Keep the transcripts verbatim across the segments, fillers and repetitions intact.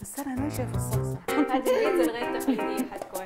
بس انا ماشيه في الصلصه. هذه البيتزا الغير تقليديه حتكون.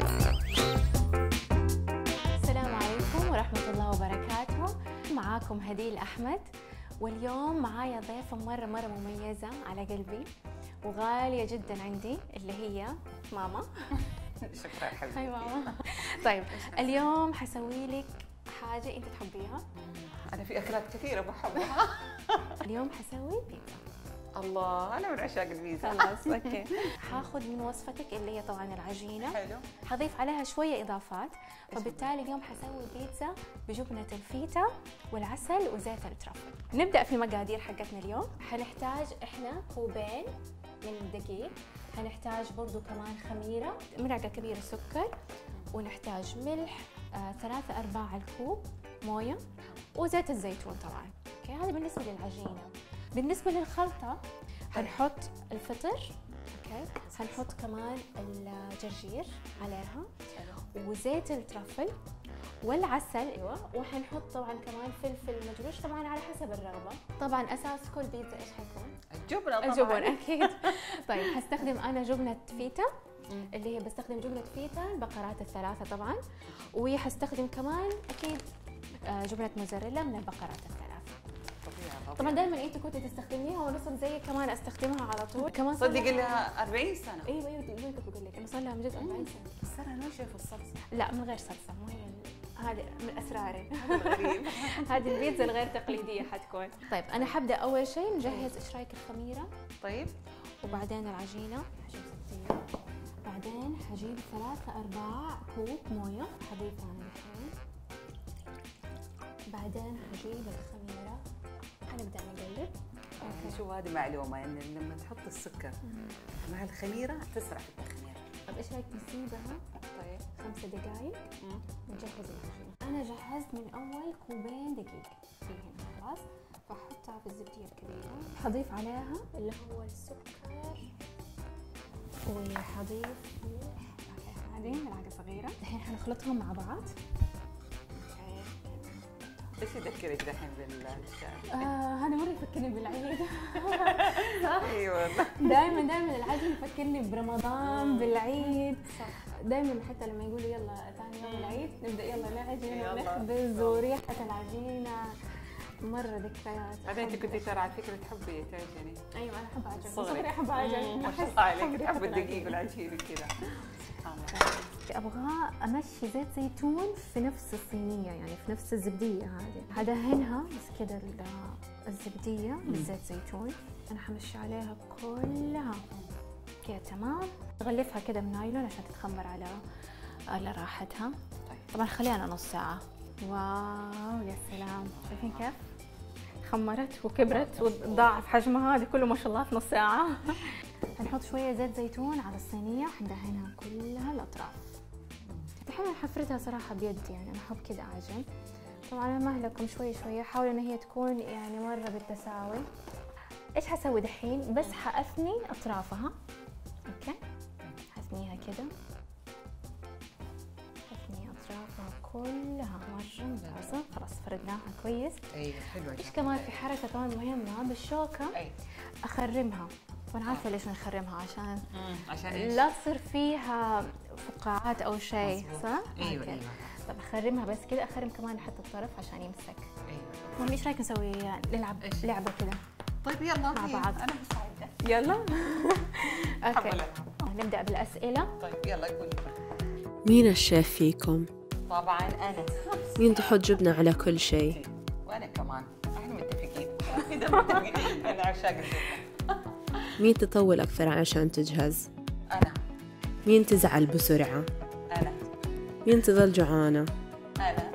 السلام عليكم ورحمه الله وبركاته، معاكم هديل احمد، واليوم معايا ضيفه مره مره مميزه على قلبي وغاليه جدا عندي اللي هي ماما. شكرا حبيبتي. هاي ماما. طيب اليوم حسوي لك حاجه انت تحبيها. انا في اكلات كثيره بحبها. اليوم حسوي بيتزا. الله، انا من عشاق البيتزا. خلاص اوكي. حاخذ من وصفتك اللي هي طبعا العجينه، حلو. حضيف عليها شويه اضافات، فبالتالي اليوم حسوي بيتزا بجبنه الفيتا والعسل وزيت الترفل. نبدا في المقادير حقتنا اليوم. حنحتاج احنا كوبين من الدقيق، حنحتاج برضو كمان خميره، ملعقه كبيره سكر، ونحتاج ملح آه، ثلاثة أرباع الكوب مويه، وزيت الزيتون طبعا. اوكي، هذا بالنسبه للعجينه. بالنسبه للخلطه حنحط الفطر، اوكي، حنحط كمان الجرجير عليها وزيت الترفل والعسل، ايوه، وحنحط طبعا كمان فلفل مجروش طبعا على حسب الرغبه. طبعا اساس كل بيتزا ايش حيكون؟ الجبنه طبعا. الجبن اكيد. طيب حستخدم انا جبنه فيتا، اللي هي بستخدم جبنه فيتا البقرات الثلاثه طبعا، وحستخدم كمان اكيد جبنه موزاريلا من البقرات الثلاثه. طبعا دائما انت كنت تستخدميها وانا صرت زي كمان استخدمها على طول. كمان صدقي لها أربعين سنه. ايوه ايوه كنت بقول لك انا صار لها من جد أربعين سنه. بس انا ماشيه في الصلصه. لا من غير صلصه، مو هي هذه من اسراري. غريب. هذه البيتزا الغير تقليديه حتكون. طيب انا حبدا اول شيء نجهز ايش رايك الخميره؟ طيب. وبعدين العجينه حجيب ستين، بعدين حجيب ثلاثة أرباع كوب مويه حضيفها انا الحين، بعدين حجيب الخميره حنبدا نقلب. اوكي، شوف هذه معلومه ان يعني لما تحط السكر مع الخميره تسرع في التخمير. طيب ايش رايك نسيبها طيب خمسة دقائق نجهز العجينه. انا جهزت من اول كوبين دقيق في هنا خلاص، فاحطها في الزبديه الكبيره، حضيف عليها اللي هو السكر، وحضيف ملح هذه ملعقه صغيره. الحين حنخلطهم مع بعض. ايش يذكرك دحين بالشارع؟ آه هذا مره يفكرني بالعيد. صح؟ اي والله. دائما دائما العجين يفكرني برمضان بالعيد. صح. دائما حتى لما يقولوا يلا ثاني يوم العيد نبدا يلا نعجن ونخبز وريحه العجينه مره ذكريات. بعدين انت كنتي ترى على فكره تحبي تعجني. ايوه انا احب اعجن. صغري احب اعجن. ما شاء الله عليك، تحب الدقيق والعجين وكذا. ابغى امشي زيت زيتون في نفس الصينيه، يعني في نفس الزبديه هذه، هدهنها بس كذا الزبديه بالزيت زيتون. انا حمشي عليها كلها كذا تمام. اغلفها كذا بنايلون عشان تتخمر على على راحتها. طبعا خلينا نص ساعه. واو يا سلام، شايفين كيف خمرت وكبرت وضاعف حجمها؟ هذه كله ما شاء الله في نص ساعه. هنحط شويه زيت زيتون على الصينيه، حندهنها كلها الاطراف. الحين حفرتها صراحه بيد، يعني انا احب كذا اعجن. طبعا انا مهلكم شوي شوي، احاول ان هي تكون يعني مره بالتساوي. ايش حسوي دحين؟ بس حاثني اطرافها، اوكي، حاثنيها كذا، حاثني اطرافها كلها مره ممتازه. خلاص فردناها كويس. ايوه حلوه. ايش كمان في حركه كمان مهمه بالشوكه، أي. اخرمها. وانا عارفه ليش نخرمها، عشان عشان إيش؟ لا تصير فيها فقاعات او شيء، صح؟ ايوه ايوه. طب اخرمها بس كذا، اخرم كمان حتى الطرف عشان يمسك. ايوه. المهم ايش رايك نسوي نلعب إيش؟ لعبه كذا طيب يلا مع بعض. انا مستعده. يلا. اوكي حبلة. نبدا بالاسئله. طيب يلا قولي. مين الشيف فيكم؟ طبعا انا. مين تحط جبنة على كل شيء؟ وانا كمان، احنا متفقين. اذا متفقين انا عشاق الجبنه. مين تطول أكثر عشان تجهز؟ انا. مين تزعل بسرعة؟ انا. مين تظل جوعانة؟ انا.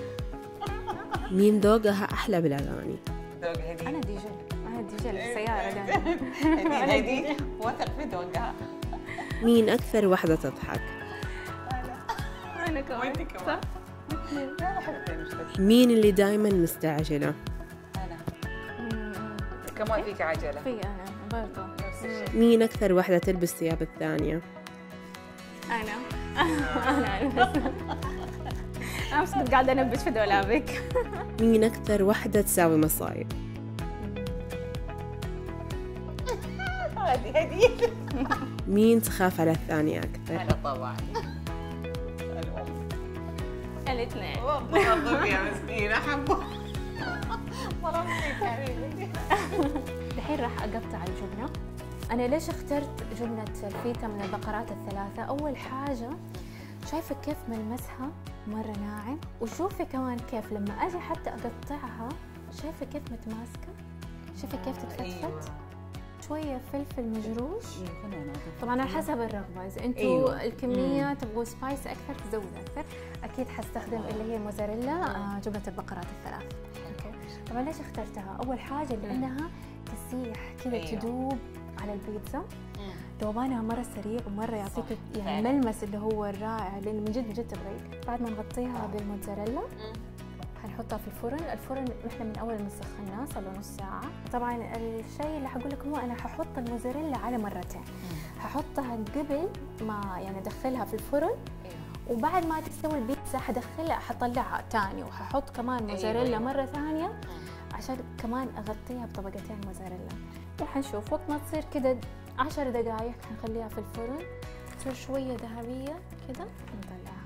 مين ذوقها أحلى بالأغاني؟ ذوق هدي. انا دي جي، انا دي جي السياره دائما. هدي هدي وثق في ذوقها. مين أكثر وحدة تضحك؟ انا كمان. وانت كمان. لا حبيبتي مش. مين اللي دايما مستعجلة؟ انا. كمان فيك عجله. في انا برضه نفس الشيء. مين أكثر وحدة تلبس ثياب الثانية؟ انا. انا انا انا بس كنت قاعده انبش في دولابك. مين أكثر وحدة تساوي مصايب؟ هذه هدية. مين تخاف على الثانية أكثر؟ أنا طبعا الأم. الاثنين. والله يا مسكينة حبه. ظلمتك حبيبتي. الحين راح أقطع الجبنة. أنا ليش اخترت جبنة الفيتا من البقرات الثلاثة؟ أول حاجة شايفة كيف ملمسها مرة ناعم، وشوفي كمان كيف لما أجي حتى أقطعها شايفة كيف متماسكة، شايفة كيف تتفتفت. شوية فلفل مجروش، طبعا على حسب الرغبة، إذا أنتوا أيوة. الكمية تبغوا سبايس أكثر تزود أكثر. أكيد حستخدم اللي هي موزاريلا، آه جبنة البقرات الثلاث. أوكي. طبعا ليش اخترتها؟ أول حاجة لأنها تسيح كذا، أيوة. تدوب على البيتزا، ذوبانها مرة سريع ومرة يعطيك يعني فعلا. الملمس اللي هو الرائع، لأن من جد من جد تبغيه. بعد ما نغطيها بالموزاريلا حنحطها في الفرن. الفرن نحن من اول ما سخناه صار له نص ساعه. طبعا الشيء اللي حقول لكم هو انا ححط الموزاريلا على مرتين، ححطها قبل ما يعني ادخلها في الفرن، وبعد ما تستوي البيتزا حدخلها حطلعها تاني، وححط كمان موزاريلا مره ثانيه عشان كمان اغطيها بطبقتين موزاريلا. وحنشوف وقت ما تصير كده عشر دقائق حنخليها في الفرن تصير شويه ذهبيه كده نطلعها.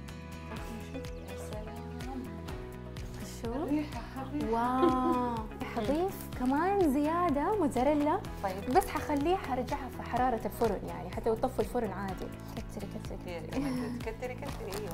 شوف واو. حضيف كمان زيادة موزاريلا، طيب بس حخليه حرجعها في حرارة الفرن يعني حتى وطفوا الفرن عادي. كتري كتري كتري كتري كتري. ايوه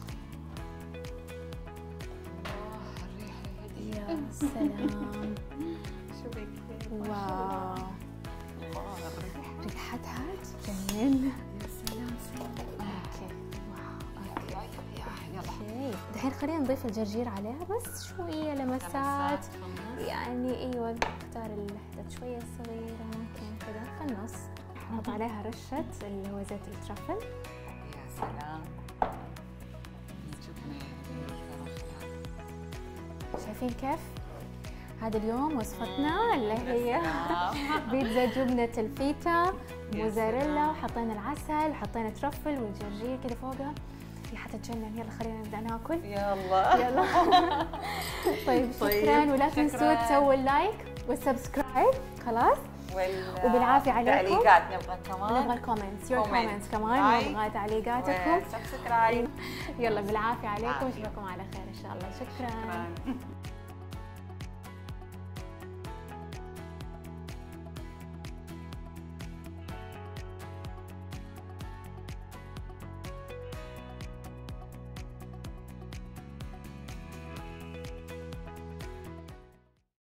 يا سلام. شوفي كيف. واو الله الريحة. ريحتها تجنن. يا سلام. اوكي واو. يلا اوكي دحين خلينا نضيف الجرجير عليها بس شوية لمسات يعني. ايوه نختار الحتت شوية صغيرة ممكن كذا في النص. نحط عليها رشة اللي هو زيت الترفل. يا سلام. شايفين كيف؟ هذا اليوم وصفتنا اللي هي بيتزا جبنة الفيتا موزاريلا، وحطينا العسل، حطينا ترفل والجرجير كذا فوقها. ريحة تجنن. يلا خلينا نبدأ ناكل. يلا يلا. طيب شكرا، ولا تنسوا تسووا اللايك والسبسكرايب. خلاص وبالعافية عليكم. تعليقات نبغى كمان. نبغى الكومنتس، يور Comment. كومنتس كمان، نبغى تعليقاتكم. سبسكرايب. يلا بالعافية عليكم، اشوفكم على خير ان شاء الله. شكرا. شكرا.